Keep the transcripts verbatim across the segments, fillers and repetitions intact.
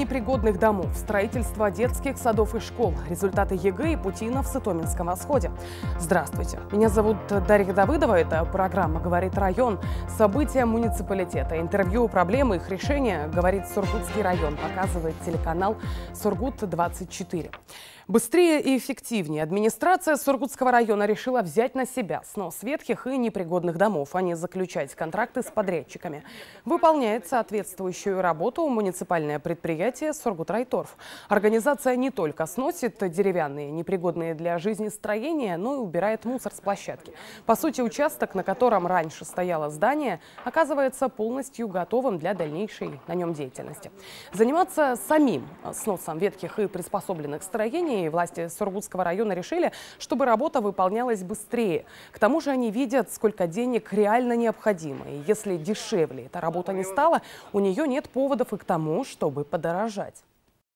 непригодных домов, строительство детских садов и школ, результаты ЕГЭ и Путина в Сытоминском восходе. Здравствуйте, меня зовут Дарья Давыдова, это программа «Говорит район». События муниципалитета, интервью, проблемы, их решения «Говорит Сургутский район», показывает телеканал «Сургут двадцать четыре». Быстрее и эффективнее администрация Сургутского района решила взять на себя снос ветхих и непригодных домов, а не заключать контракты с подрядчиками. Выполняет соответствующую работу муниципальное предприятие «Сургутрайторф». Организация не только сносит деревянные, непригодные для жизни строения, но и убирает мусор с площадки. По сути, участок, на котором раньше стояло здание, оказывается полностью готовым для дальнейшей на нем деятельности. Заниматься самим сносом ветхих и приспособленных строений и власти Сургутского района решили, чтобы работа выполнялась быстрее. К тому же они видят, сколько денег реально необходимо. И если дешевле эта работа не стала, у нее нет поводов и к тому, чтобы подорожать.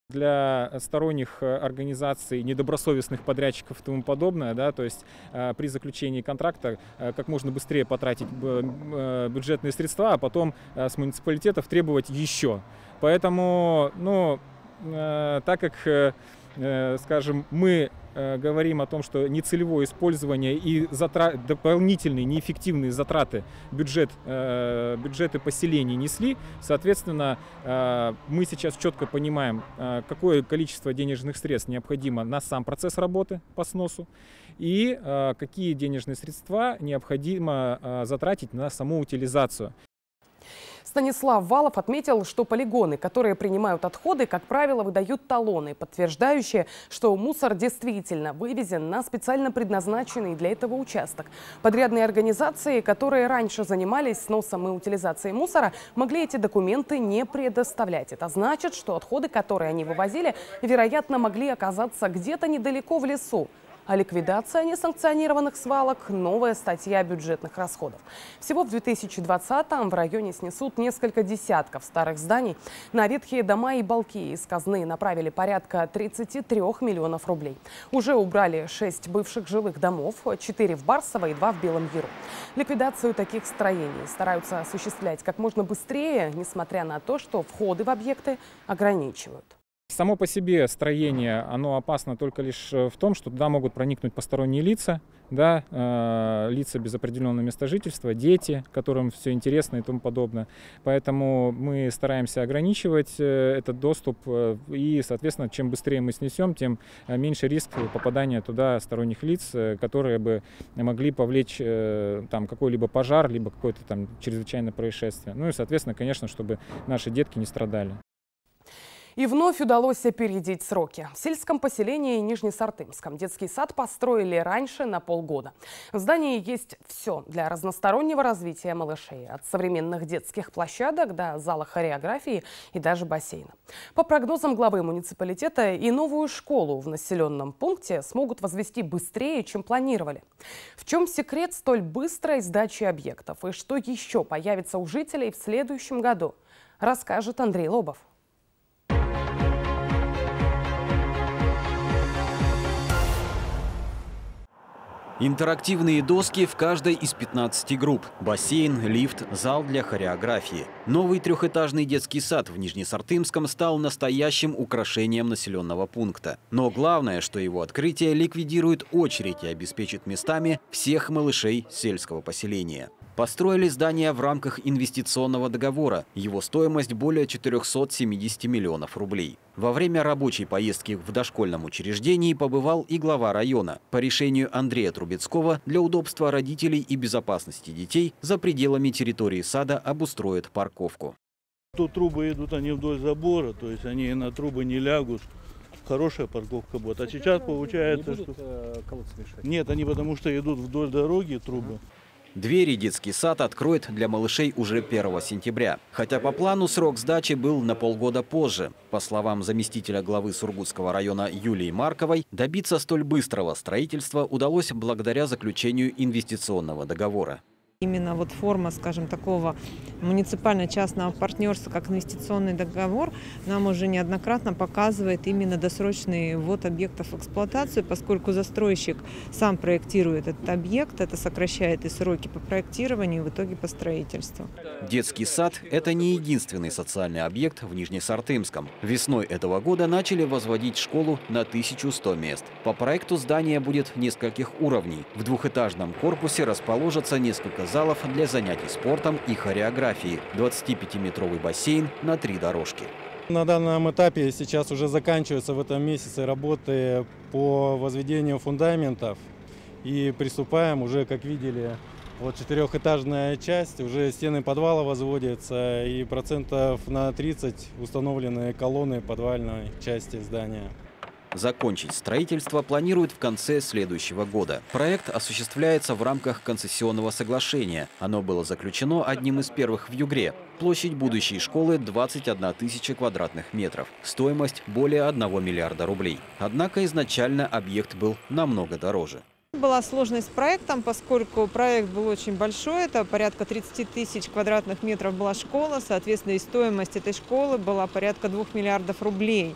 Для сторонних организаций, недобросовестных подрядчиков и тому подобное, да, то есть э, при заключении контракта э, как можно быстрее потратить э, бюджетные средства, а потом э, с муниципалитетов требовать еще. Поэтому, ну, э, так как, э, э, скажем, мы э, говорим о том, что нецелевое использование и затрат, дополнительные неэффективные затраты бюджет, э, бюджеты поселений несли, соответственно, э, мы сейчас четко понимаем, э, какое количество денежных средств необходимо на сам процесс работы по сносу и э, какие денежные средства необходимо э, затратить на саму утилизацию. Станислав Валов отметил, что полигоны, которые принимают отходы, как правило, выдают талоны, подтверждающие, что мусор действительно вывезен на специально предназначенный для этого участок. Подрядные организации, которые раньше занимались сносом и утилизацией мусора, могли эти документы не предоставлять. Это значит, что отходы, которые они вывозили, вероятно, могли оказаться где-то недалеко в лесу. А ликвидация несанкционированных свалок – новая статья бюджетных расходов. Всего в две тысячи двадцатом в районе снесут несколько десятков старых зданий. На ветхие дома и балки из казны направили порядка тридцати трёх миллионов рублей. Уже убрали шесть бывших жилых домов, четыре в Барсово и два в Белом Яру. Ликвидацию таких строений стараются осуществлять как можно быстрее, несмотря на то, что входы в объекты ограничивают. Само по себе строение, оно опасно только лишь в том, что туда могут проникнуть посторонние лица, да, э, лица без определенного места жительства, дети, которым все интересно и тому подобное. Поэтому мы стараемся ограничивать э, этот доступ э, и, соответственно, чем быстрее мы снесем, тем меньше риск попадания туда сторонних лиц, э, которые бы могли повлечь э, там какой-либо пожар, либо какое-то там чрезвычайное происшествие. Ну и, соответственно, конечно, чтобы наши детки не страдали. И вновь удалось опередить сроки. В сельском поселении Нижнесартымском детский сад построили раньше на полгода. В здании есть все для разностороннего развития малышей. От современных детских площадок до зала хореографии и даже бассейна. По прогнозам главы муниципалитета, и новую школу в населенном пункте смогут возвести быстрее, чем планировали. В чем секрет столь быстрой сдачи объектов и что еще появится у жителей в следующем году, расскажет Андрей Лобов. Интерактивные доски в каждой из пятнадцати групп. Бассейн, лифт, зал для хореографии. Новый трехэтажный детский сад в Нижнесартымском стал настоящим украшением населенного пункта. Но главное, что его открытие ликвидирует очередь и обеспечит местами всех малышей сельского поселения. Построили здание в рамках инвестиционного договора. Его стоимость более четырёхсот семидесяти миллионов рублей. Во время рабочей поездки в дошкольном учреждении побывал и глава района. По решению Андрея Трубецкого для удобства родителей и безопасности детей за пределами территории сада обустроят парковку. Тут трубы идут, они вдоль забора, то есть они на трубы не лягут. Хорошая парковка будет. А сейчас получается, не будут, что... э, колодцы мешать? Нет, они потому что идут вдоль дороги трубы. Двери детский сад откроет для малышей уже первого сентября. Хотя по плану срок сдачи был на полгода позже. По словам заместителя главы Сургутского района Юлии Марковой, добиться столь быстрого строительства удалось благодаря заключению инвестиционного договора. Именно вот форма, скажем, такого муниципально-частного партнерства, как инвестиционный договор, нам уже неоднократно показывает именно досрочный ввод объектов в эксплуатацию, поскольку застройщик сам проектирует этот объект, это сокращает и сроки по проектированию, и в итоге по строительству. Детский сад – это не единственный социальный объект в Нижнесартымском. Весной этого года начали возводить школу на тысячу сто мест. По проекту здание будет нескольких уровней. В двухэтажном корпусе расположатся несколько залов для занятий спортом и хореографией, двадцатипятиметровый бассейн на три дорожки. На данном этапе сейчас уже заканчиваются в этом месяце работы по возведению фундаментов. И приступаем уже, как видели, вот четырехэтажная часть, уже стены подвала возводятся и процентов на тридцать установлены колонны подвальной части здания. Закончить строительство планируют в конце следующего года. Проект осуществляется в рамках концессионного соглашения. Оно было заключено одним из первых в Югре. Площадь будущей школы – двадцать одна тысяча квадратных метров. Стоимость – более одного миллиарда рублей. Однако изначально объект был намного дороже. Была сложность с проектом, поскольку проект был очень большой, это порядка тридцати тысяч квадратных метров была школа, соответственно, и стоимость этой школы была порядка двух миллиардов рублей.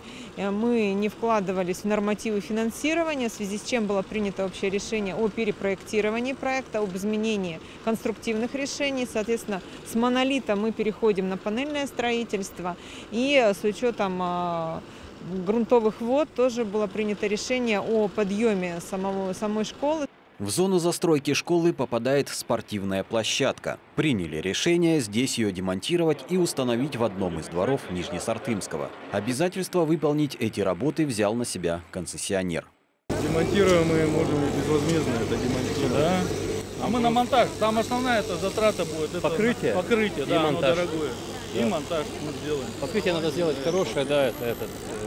Мы не вкладывались в нормативы финансирования, в связи с чем было принято общее решение о перепроектировании проекта, об изменении конструктивных решений. Соответственно, с монолита мы переходим на панельное строительство, и с учетом грунтовых вод тоже было принято решение о подъеме самого, самой школы. В зону застройки школы попадает спортивная площадка. Приняли решение здесь ее демонтировать и установить в одном из дворов Нижнесартымского. Обязательство выполнить эти работы взял на себя концессионер. Демонтируем мы можем и безвозмездно это демонтировать. Да. А мы на монтаж. Там основная это затрата будет. Это покрытие. Покрытие, да, оно дорогое. Да. И монтаж мы сделаем. Покрытие надо сделать хорошее, да, это, это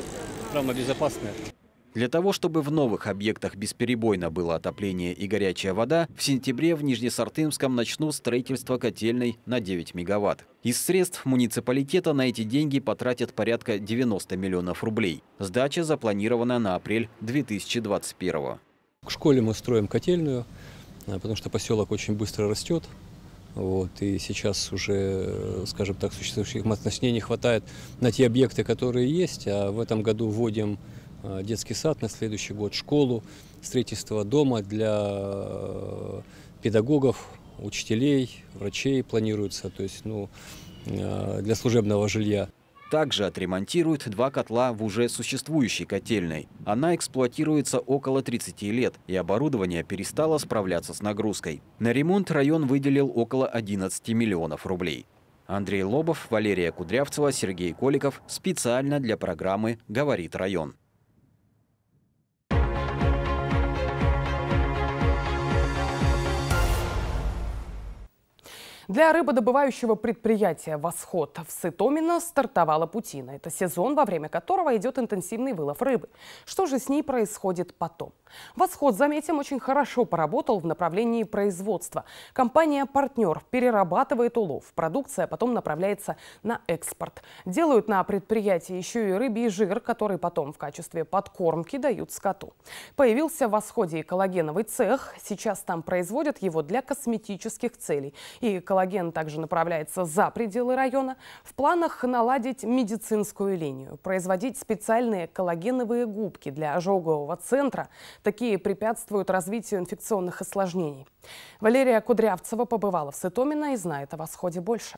безопасное. Для того, чтобы в новых объектах бесперебойно было отопление и горячая вода, в сентябре в Нижнесартымском начнут строительство котельной на девять мегаватт. Из средств муниципалитета на эти деньги потратят порядка девяноста миллионов рублей. Сдача запланирована на апрель две тысячи двадцать первого. К школе мы строим котельную, потому что поселок очень быстро растет. Вот, и сейчас уже, скажем так, существующих мощностей не хватает на те объекты, которые есть. А в этом году вводим детский сад, на следующий год школу, строительство дома для педагогов, учителей, врачей планируется, то есть ну, для служебного жилья. Также отремонтируют два котла в уже существующей котельной. Она эксплуатируется около тридцати лет, и оборудование перестало справляться с нагрузкой. На ремонт район выделил около одиннадцати миллионов рублей. Андрей Лобов, Валерия Кудрявцева, Сергей Коликов. Специально для программы «Говорит район». Для рыбодобывающего предприятия «Восход» в Сытомино стартовала путина. Это сезон, во время которого идет интенсивный вылов рыбы. Что же с ней происходит потом? «Восход», заметим, очень хорошо поработал в направлении производства. Компания-партнер перерабатывает улов. Продукция потом направляется на экспорт. Делают на предприятии еще и рыбий жир, который потом в качестве подкормки дают скоту. Появился в «Восходе» и коллагеновый цех. Сейчас там производят его для косметических целей. И коллаген также направляется за пределы района. В планах наладить медицинскую линию, производить специальные коллагеновые губки для ожогового центра. Такие препятствуют развитию инфекционных осложнений. Валерия Кудрявцева побывала в Сытомино и знает о «Восходе» больше.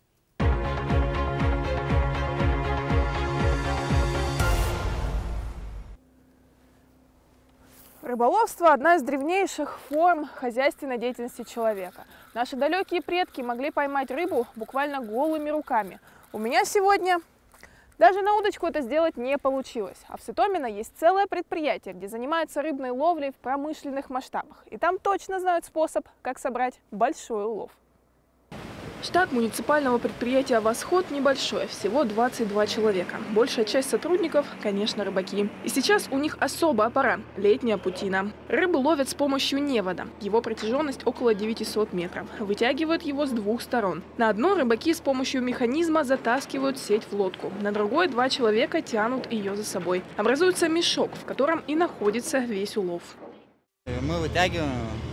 Рыболовство – одна из древнейших форм хозяйственной деятельности человека. Наши далекие предки могли поймать рыбу буквально голыми руками. У меня сегодня даже на удочку это сделать не получилось. А в Сытомино есть целое предприятие, где занимаются рыбной ловлей в промышленных масштабах. И там точно знают способ, как собрать большой улов. Штат муниципального предприятия «Восход» небольшой, всего двадцать два человека. Большая часть сотрудников, конечно, рыбаки. И сейчас у них особая пора – летняя путина. Рыбу ловят с помощью невода. Его протяженность около девятисот метров. Вытягивают его с двух сторон. На одно рыбаки с помощью механизма затаскивают сеть в лодку. На другой два человека тянут ее за собой. Образуется мешок, в котором и находится весь улов. Мы вытягиваем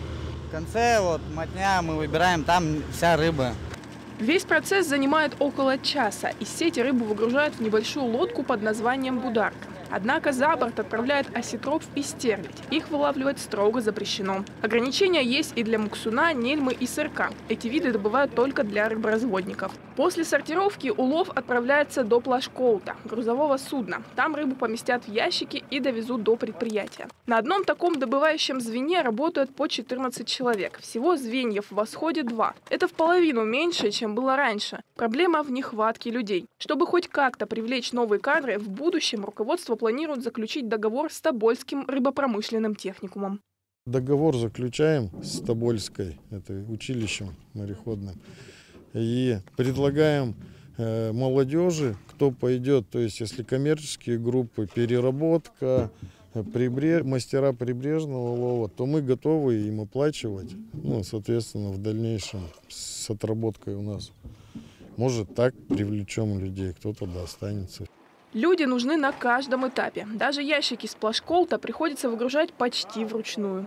В конце вот мотня мы выбираем, там вся рыба. Весь процесс занимает около часа. Из сети рыбу выгружают в небольшую лодку под названием «Бударка». Однако за борт отправляют осетров и стерлядь. Их вылавливать строго запрещено. Ограничения есть и для муксуна, нельмы и сырка. Эти виды добывают только для рыборазводников. После сортировки улов отправляется до плашколта, грузового судна. Там рыбу поместят в ящики и довезут до предприятия. На одном таком добывающем звене работают по четырнадцать человек. Всего звеньев в «Восходе» два. Это в половину меньше, чем было раньше. Проблема в нехватке людей. Чтобы хоть как-то привлечь новые кадры, в будущем руководство планирует заключить договор с Тобольским рыбопромышленным техникумом. Договор заключаем с Тобольской, это училищем мореходным, и предлагаем э, молодежи, кто пойдет, то есть если коммерческие группы, переработка, прибреж... мастера прибрежного лова, то мы готовы им оплачивать, ну, соответственно, в дальнейшем с отработкой у нас. Может, так привлечем людей, кто-то да останется. Люди нужны на каждом этапе. Даже ящики с плашколта приходится выгружать почти вручную.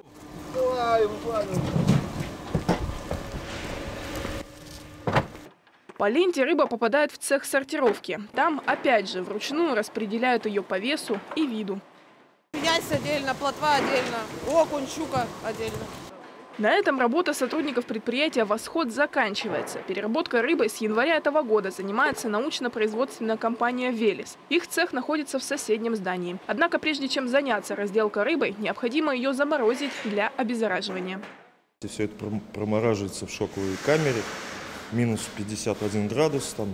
По ленте рыба попадает в цех сортировки. Там, опять же, вручную распределяют ее по весу и виду. Ясь отдельно, плотва отдельно, окунь, щука отдельно. На этом работа сотрудников предприятия «Восход» заканчивается. Переработкой рыбы с января этого года занимается научно-производственная компания «Велес». Их цех находится в соседнем здании. Однако прежде чем заняться разделкой рыбы, необходимо ее заморозить для обеззараживания. Все это промораживается в шоковой камере, минус пятьдесят один градус, там,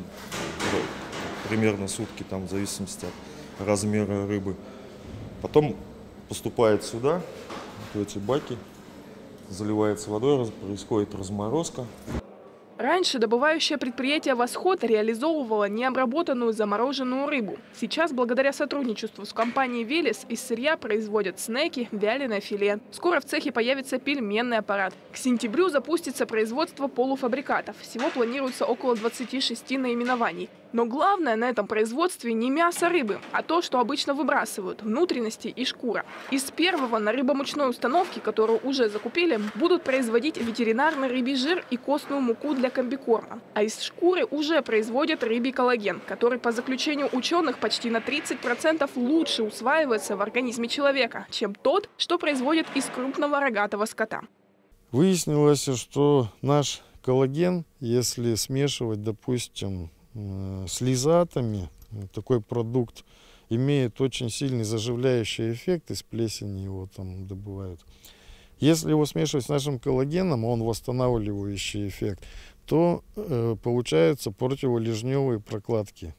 примерно сутки, там, в зависимости от размера рыбы. Потом поступает сюда, в эти баки. Заливается водой, происходит разморозка. Раньше добывающее предприятие «Восход» реализовывало необработанную замороженную рыбу. Сейчас, благодаря сотрудничеству с компанией «Велес», из сырья производят снеки, вяленое филе. Скоро в цехе появится пельменный аппарат. К сентябрю запустится производство полуфабрикатов. Всего планируется около двадцати шести наименований. Но главное на этом производстве не мясо рыбы, а то, что обычно выбрасывают – внутренности и шкура. Из первого на рыбомучной установке, которую уже закупили, будут производить ветеринарный рыбий жир и костную муку для комбикорма. А из шкуры уже производят рыбий коллаген, который, по заключению ученых, почти на тридцать процентов лучше усваивается в организме человека, чем тот, что производят из крупного рогатого скота. Выяснилось, что наш коллаген, если смешивать, допустим, с лизатами, такой продукт имеет очень сильный заживляющий эффект, из плесени его там добывают. Если его смешивать с нашим коллагеном, он восстанавливающий эффект, то э, получаются противолежневые прокладки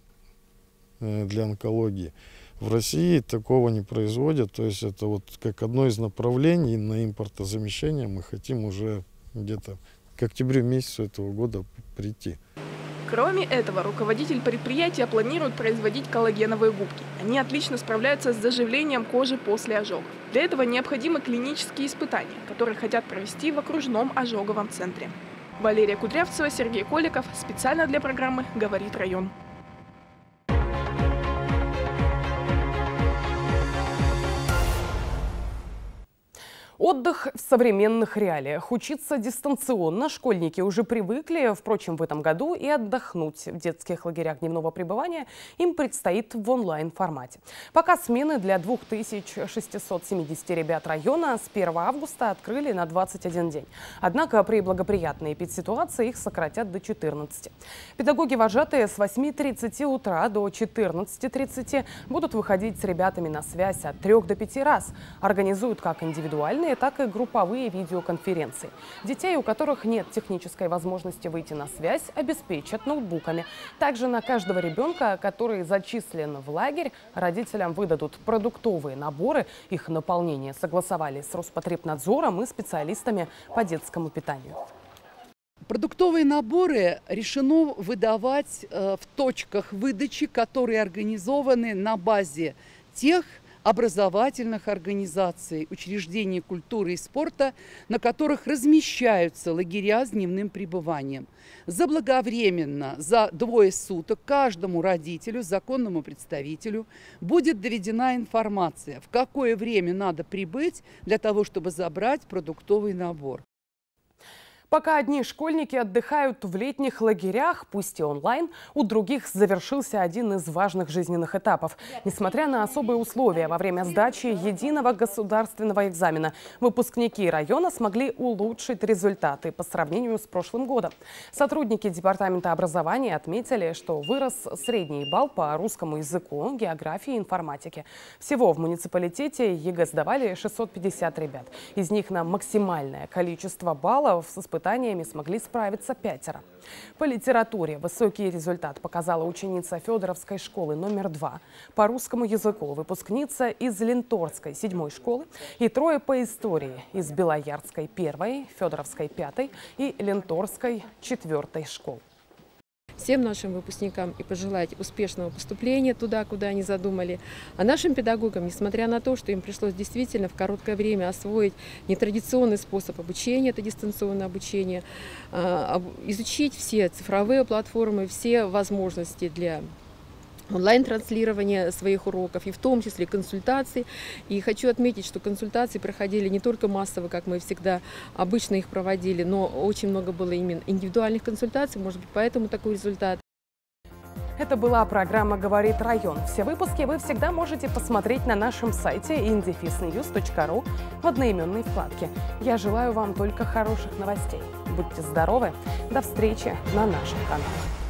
э, для онкологии. В России такого не производят, то есть это вот как одно из направлений на импортозамещение мы хотим уже где-то к октябрю месяцу этого года прийти. Кроме этого, руководитель предприятия планирует производить коллагеновые губки. Они отлично справляются с заживлением кожи после ожогов. Для этого необходимы клинические испытания, которые хотят провести в окружном ожоговом центре. Валерия Кудрявцева, Сергей Коликов. Специально для программы «Говорит район». Отдых в современных реалиях. Учиться дистанционно школьники уже привыкли, впрочем, в этом году и отдохнуть в детских лагерях дневного пребывания им предстоит в онлайн-формате. Пока смены для двух тысяч шестисот семидесяти ребят района с первого августа открыли на двадцать один день. Однако при благоприятной эпидситуации их сократят до четырнадцати. Педагоги-вожатые с восьми тридцати утра до четырнадцати тридцати будут выходить с ребятами на связь от трех до пяти раз. Организуют как индивидуальные, так и групповые видеоконференции. Детей, у которых нет технической возможности выйти на связь, обеспечат ноутбуками. Также на каждого ребенка, который зачислен в лагерь, родителям выдадут продуктовые наборы. Их наполнение согласовали с Роспотребнадзором и специалистами по детскому питанию. Продуктовые наборы решено выдавать в точках выдачи, которые организованы на базе тех образовательных организаций, учреждений культуры и спорта, на которых размещаются лагеря с дневным пребыванием. Заблаговременно за двое суток каждому родителю, законному представителю будет доведена информация, в какое время надо прибыть для того, чтобы забрать продуктовый набор. Пока одни школьники отдыхают в летних лагерях, пусть и онлайн, у других завершился один из важных жизненных этапов. Несмотря на особые условия, во время сдачи единого государственного экзамена выпускники района смогли улучшить результаты по сравнению с прошлым годом. Сотрудники департамента образования отметили, что вырос средний балл по русскому языку, географии и информатике. Всего в муниципалитете ЕГЭ сдавали шестьсот пятьдесят ребят. Из них на максимальное количество баллов с испытаниями смогли справиться пятеро. По литературе высокий результат показала ученица Федоровской школы номер два. По русскому языку выпускница из Ленторской седьмой школы и трое по истории из Белоярской первой, Федоровской пятой и Ленторской четвертой школ. Всем нашим выпускникам и пожелать успешного поступления туда, куда они задумали. А нашим педагогам, несмотря на то, что им пришлось действительно в короткое время освоить нетрадиционный способ обучения, это дистанционное обучение, изучить все цифровые платформы, все возможности для онлайн-транслирования своих уроков, и в том числе консультаций. И хочу отметить, что консультации проходили не только массово, как мы всегда обычно их проводили, но очень много было именно индивидуальных консультаций, может быть, поэтому такой результат. Это была программа «Говорит район». Все выпуски вы всегда можете посмотреть на нашем сайте индефис ньюс точка ру в одноименной вкладке. Я желаю вам только хороших новостей. Будьте здоровы. До встречи на нашем канале.